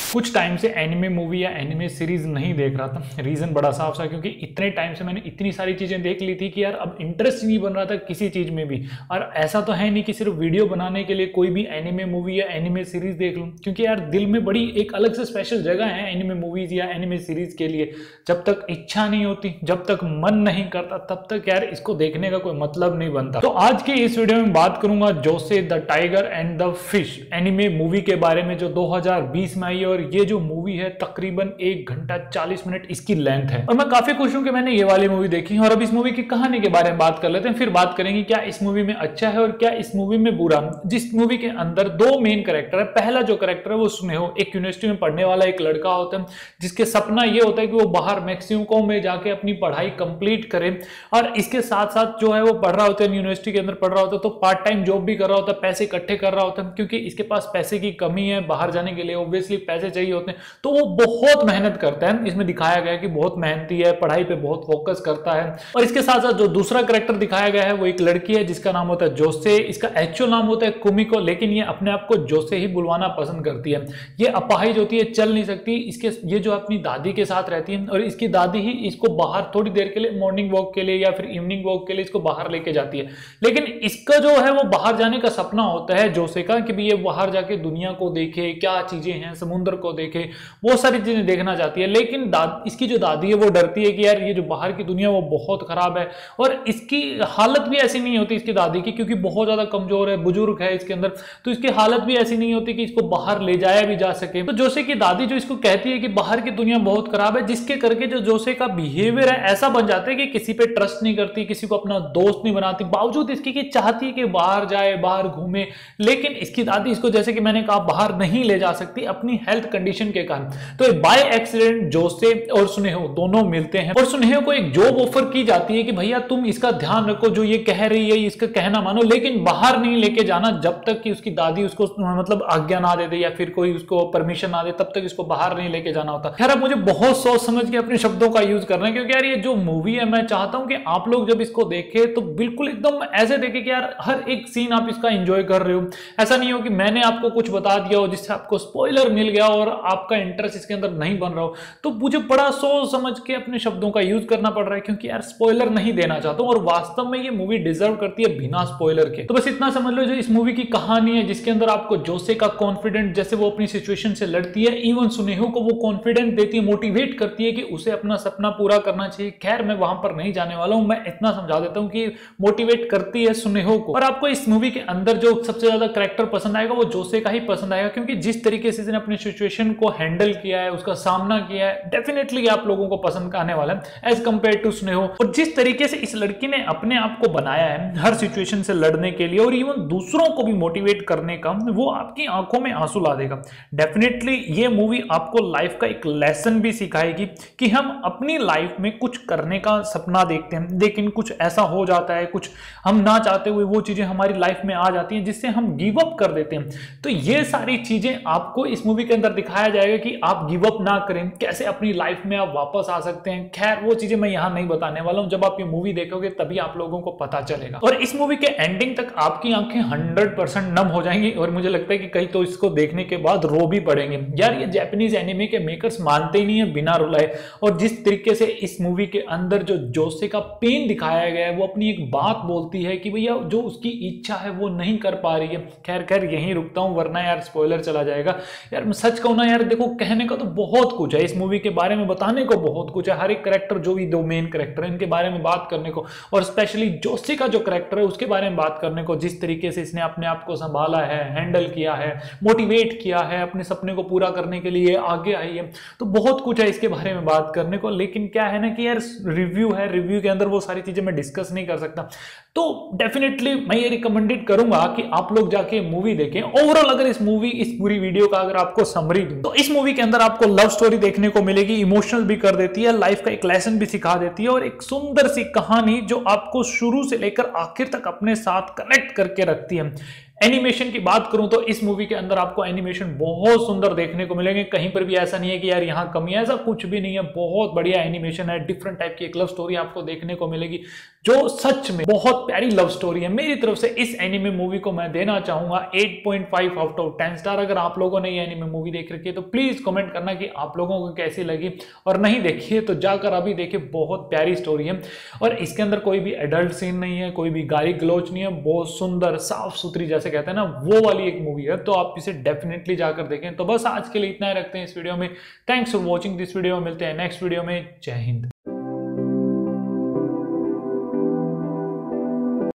कुछ टाइम से anime movie या एनिमे सीरीज नहीं देख रहा था। रीजन बड़ा साफ था, क्योंकि इतने टाइम से मैंने इतनी सारी चीजें देख ली थी कि यार अब इंटरेस्ट नहीं बन रहा था किसी चीज में भी। और ऐसा तो है नहीं कि सिर्फ वीडियो बनाने के लिए कोई भी एनिमे मूवी या एनिमे सीरीज देख लूं, क्योंकि यार दिल में बड़ी एक अलग से स्पेशल जगह है एनिमे मूवीज या एनिमे सीरीज के लिए। जब तक इच्छा नहीं होती, जब तक मन नहीं करता, तब तक यार इसको देखने का कोई मतलब नहीं बनता। तो आज के इस वीडियो में बात करूंगा Josee the tiger and the fish anime movie के बारे में, जो 2020 में आई। और ये जो मूवी है तकरीबन 1 घंटा 40 मिनट इसकी लेंथ है, और मैं काफी खुश हूं कि मैंने ये वाली मूवी देखी। और अब इस मूवी की कहानी के बारे में बात कर लेते हैं, फिर बात करेंगे क्या इस मूवी में अच्छा है और क्या इस मूवी में बुरा। जिस मूवी के अंदर 2 मेन कैरेक्टर है। पहला जो कैरेक्टर है वो सुनेहो, एक यूनिवर्सिटी में पढ़ने वाला एक लड़का होता है, जिसके सपना ये होता है कि वो बाहर मैक्सिको में जाके अपनी पढ़ाई कंप्लीट करे। और इसके साथ साथ जो है वो पढ़ रहा होता है, यूनिवर्सिटी के अंदर पढ़ रहा होता है, तो पार्ट टाइम जॉब भी कर रहा होता है, पैसे इकट्ठे कर रहा होता है, क्योंकि इसके पास पैसे की कमी है। बाहर जाने के लिए ऑब्वियसली पैसे चाहिए होते हैं, तो वो बहुत मेहनत करता है। इसमें दिखाया गया है कि बहुत मेहनती है, पढ़ाई पे बहुत फोकस करता है। और इसके साथ साथ जो दूसरा कैरेक्टर दिखाया गया है वो एक लड़की है जिसका नाम होता है जोसे। इसका एक्चुअल नाम होता है कुमिको, लेकिन ये अपने आप को जोसे ही बुलवाना पसंद करती है। ये अपाहिज होती है, चल नहीं सकती। इसके ये जो अपनी दादी के साथ रहती है, और इसकी दादी ही इसको बाहर थोड़ी देर के लिए मॉर्निंग वॉक के लिए या फिर इवनिंग वॉक के लिए इसको बाहर लेके जाती है। लेकिन इसका जो है वो बाहर जाने का सपना होता है जोसे का, कि ये बाहर जाके दुनिया को देखे, क्या चीजें हैं, समुद्र को देखे, वो सारी चीजें देखना चाहती है। लेकिन इसकी जो दादी है वो डरती है कि यार ये जो बाहर की दुनिया वो बहुत खराब है। और इसकी हालत भी ऐसी नहीं होती इसकी दादी की, क्योंकि बहुत ज्यादा कमजोर है, बुजुर्ग है इसके अंदर, तो इसकी हालत भी ऐसी नहीं होती कि इसको बाहर ले जाया भी जा सके। तो जोसे की दादी जो इसको कहती है कि बाहर की दुनिया बहुत खराब है, जिसके करके जो जोसे का बिहेवियर है ऐसा बन जाता है कि किसी पे ट्रस्ट नहीं करती, किसी को अपना दोस्त नहीं बनाती, बावजूद इसकी कि चाहती है कि बाहर जाए, बाहर घूमे। लेकिन इसकी दादी इसको, जैसे कि मैंने कहा, बाहर नहीं ले जा सकती अपनी हेल्थ कंडीशन के कारण। तो बाय एक्सीडेंट जोसे और सुनेहो दोनों मिलते हैं, और सुनेहो को एक जॉब ऑफर की जाती है कि भैया तुम इसका ध्यान रखो, जो ये कह रही है इसका कहना मानो, लेकिन बाहर नहीं लेके जाना जब तक कि उसकी दादी उसको मतलब आज्ञा ना दे दे या फिर कोई उसको परमिशन ना दे, तब तक इसको बाहर नहीं लेके जाना होता। खैर अब मुझे बहुत सोच समझ के अपने शब्दों का यूज करना है, क्योंकि यार ये जो मूवी है मैं चाहता हूं कि आप लोग जब इसको देखें तो बिल्कुल एकदम ऐसे देखें कि यार हर एक सीन आप इसका एंजॉय कर रहे हो। ऐसा नहीं हो कि मैंने आपको कुछ बता दिया हो जिससे आपको स्पॉइलर मिल गया और आपका इंटरेस्ट इसके अंदर नहीं बन रहा हो। तो मुझे बड़ा सोच समझ के अपने शब्दों का यूज करना पड़ रहा है, क्योंकि यार स्पॉइलर नहीं देना चाहता हूं, और वास्तव में ये मूवी डिजर्व करती है बिना स्पॉइलर के। तो बस इतना समझ लो, जो इस मूवी की कहानी है जिसके अंदर आपको जोसे का कॉन्फिडेंट, जैसे वो अपनी सिचुएशन से लड़ती है, इवन सुनेहो को वो कॉन्फिडेंट देती है, मोटिवेट करती है कि उसे अपना सपना पूरा करना चाहिए। खैर मैं वहां पर नहीं जाने वाला हूं, मैं इतना समझा देता हूं कि मोटिवेट करती है सुनेहो को। और आपको इस मूवी के अंदर जो सबसे ज्यादा कैरेक्टर पसंद आएगा वो जोसे का ही पसंद आएगा, क्योंकि जिस तरीके से इसने अपनी सिचुएशन को हैंडल किया है, उसका सामना किया है, डेफिनेटली आप लोगों को पसंद आने वाला है एज कंपेयर टू सुनेहो। और जिस तरीके से इस लड़की ने अपने आप को बनाया है हर सिचुएशन से लड़ने के लिए, और इवन दूसरों को भी मोटिवेट करने का, वो आपकी आंखों में आंसू ला देगा। डेफिनेटली ये मूवी आपको लाइफ का एक लेसन भी सिखाएगी कि हम अपनी लाइफ में कुछ करने का सपना देखते हैं, लेकिन कुछ ऐसा हो जाता है, कुछ हम ना चाहते हुए वो चीजें हमारी लाइफ में आ जाती हैं जिससे हम गिव अप कर देते हैं। तो ये सारी चीजें आपको इस मूवी के अंदर दिखाया जाएगा कि आप गिव अप ना करें, कैसे अपनी लाइफ में आप वापस आ सकते हैं। खैर वो चीजें मैं यहां नहीं बताने वाला हूं, जब आप ये मूवी देखोगे तभी आप लोगों को पता चलेगा। और इस मूवी के एंडिंग तक आपकी आंखें 100% नम हो जाएंगी, और मुझे लगता है कि कई तो इसको देखने के बाद रो भी पड़ेंगे। यार ये जापानीज एनिमे के मेकर्स मानते ही नहीं है बिना रुलाए। और जिस तरीके से इस मूवी के अंदर जो जोसे का पेन दिखाया गया है, वो अपनी एक बात बोलती है कि भैया जो उसकी इच्छा है वो नहीं कर पा रही है। खैर यहीं रुकता हूं, वरना यार स्पॉइलर चला जाएगा। यार मैं सच कहूं ना यार, देखो कहने का तो बहुत कुछ है इस मूवी के बारे में, बताने को बहुत कुछ है। हर एक कैरेक्टर, जो भी 2 मेन कैरेक्टर है, इनके बारे में बात करने को, और स्पेशली जोसे का जो कैरेक्टर है उसके बारे में बात करने को, जिस तरीके से इसने अपने आप को संभाला है, हैंडल किया है, मोटिवेट किया है, अपने सपने को पूरा करने के लिए आगे आई है। तो बहुत कुछ है इसके बारे में बात करने को, लेकिन क्या है ना कि यार रिव्यू है, रिव्यू के अंदर वो सारी चीजें मैं डिस्कस नहीं कर सकता। तो डेफिनेटली मैं ये रिकमेंडेड करूंगा कि आप लोग जाके मूवी देखें। ओवरऑल अगर इस पूरी वीडियो का अगर आपको समरी दूं, तो इस मूवी के अंदर आपको लव स्टोरी देखने को मिलेगी, इमोशनल भी कर देती है, लाइफ का एक लेसन भी सिखा देती है, और एक सुंदर सी कहानी जो आपको शुरू से लेकर आखिर तक अपने साथ कनेक्ट करके रखती है। एनिमेशन की बात करूं तो इस मूवी के अंदर आपको एनिमेशन बहुत सुंदर देखने को मिलेंगे। कहीं पर भी ऐसा नहीं है कि यार यहां कमी है, ऐसा कुछ भी नहीं है। बहुत बढ़िया एनिमेशन है, डिफरेंट टाइप की एक लव स्टोरी आपको देखने को मिलेगी जो सच में बहुत प्यारी लव स्टोरी है। मेरी तरफ से इस एनिमे मूवी को मैं देना चाहूंगा 8.5 आउट ऑफ 10 स्टार। अगर आप लोगों ने ये एनिमे मूवी देख रखी है तो प्लीज कमेंट करना कि आप लोगों को कैसी लगी, और नहीं देखी है तो जाकर अभी देखिए, बहुत प्यारी स्टोरी है। और इसके अंदर कोई भी एडल्ट सीन नहीं है, कोई भी गाली गलौच नहीं है, बहुत सुंदर साफ सुथरी जैसे कहते हैं ना, वो वाली एक मूवी है। तो आप इसे डेफिनेटली जाकर देखें। तो बस आज के लिए इतना ही रखते हैं इस वीडियो में। Thanks for watching this video. मिलते हैं नेक्स्ट वीडियो में। जय हिंद।